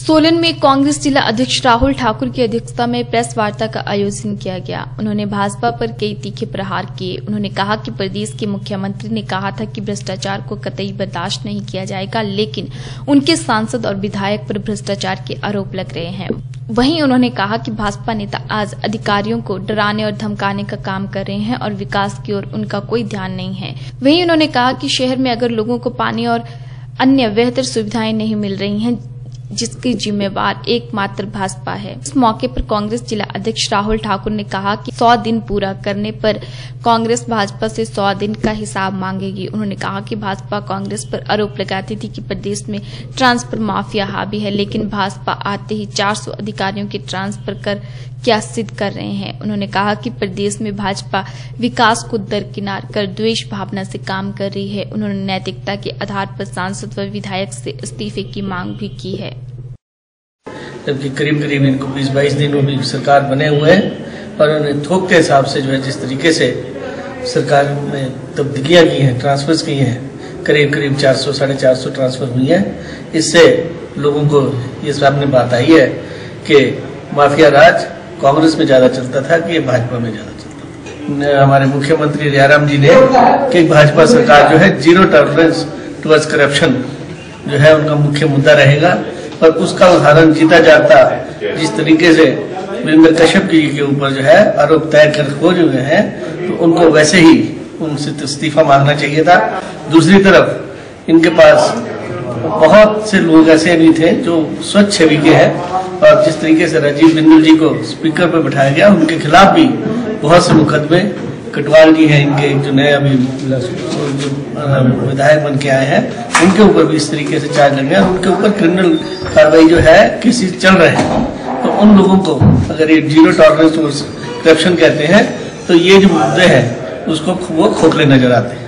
सोलन में कांग्रेस जिला अध्यक्ष राहुल ठाकुर की अध्यक्षता में प्रेस वार्ता का आयोजन किया गया। उन्होंने भाजपा पर कई तीखे प्रहार किए। उन्होंने कहा कि प्रदेश के मुख्यमंत्री ने कहा था कि भ्रष्टाचार को कतई बर्दाश्त नहीं किया जाएगा, लेकिन उनके सांसद और विधायक पर भ्रष्टाचार के आरोप लग रहे हैं। वहीं उन्होंने कहा कि भाजपा नेता आज अधिकारियों को डराने और धमकाने का काम कर रहे हैं और विकास की ओर उनका कोई ध्यान नहीं है। वहीं उन्होंने कहा कि शहर में अगर लोगों को पानी और अन्य बेहतर सुविधाएं नहीं मिल रही हैं, जिसकी जिम्मेवार एकमात्र भाजपा है। इस मौके पर कांग्रेस जिला अध्यक्ष राहुल ठाकुर ने कहा कि 100 दिन पूरा करने पर कांग्रेस भाजपा से 100 दिन का हिसाब मांगेगी। उन्होंने कहा कि भाजपा कांग्रेस पर आरोप लगाती थी कि प्रदेश में ट्रांसफर माफिया हावी है, लेकिन भाजपा आते ही 400 अधिकारियों के ट्रांसफर कर क्या सिद्ध कर रहे हैं। उन्होंने कहा कि प्रदेश में भाजपा विकास को दरकिनार कर द्वेष भावना से काम कर रही है। उन्होंने नैतिकता के आधार पर सांसद व विधायक से इस्तीफे की मांग भी की है। जबकि करीब करीब इनको 20-22 दिनों में सरकार बने हुए हैं और उन्होंने थोक के हिसाब से जो है जिस तरीके से सरकार में तब्दीलियां की हैं, ट्रांसफर्स की हैं, करीब करीब 400-450 ट्रांसफर हुई हैं। इससे लोगों को ये सामने बात आई है कि माफिया राज कांग्रेस में ज्यादा चलता था कि भाजपा में ज्यादा चलता था। हमारे मुख्यमंत्री जयराम जी ने कि भाजपा सरकार जो है जीरो टॉलरेंस टुवर्ड्स करप्शन जो है उनका मुख्य मुद्दा रहेगा और उसका उदाहरण जीता जाता जिस तरीके से वीरेंद्र कश्यप जी के ऊपर जो है आरोप तय कर हो चुके हैं, तो उनको वैसे ही उनसे इस्तीफा मांगना चाहिए था। दूसरी तरफ इनके पास बहुत से लोग ऐसे भी थे जो स्वच्छ छवि के हैं और जिस तरीके से राजीव बिंदु जी को स्पीकर पर बिठाया गया, उनके खिलाफ भी बहुत से मुकदमे, कटवाल जी हैं इनके जो नए अभी विधायक बन के आए हैं, उनके ऊपर भी इस तरीके से चार्ज लगे और उनके ऊपर क्रिमिनल कार्रवाई जो है केसेस चल रहे हैं। तो उन लोगों को अगर ये जीरो टॉलरेंस करप्शन कहते हैं, तो ये जो मुद्दे हैं उसको वो खोखले नजर आते हैं।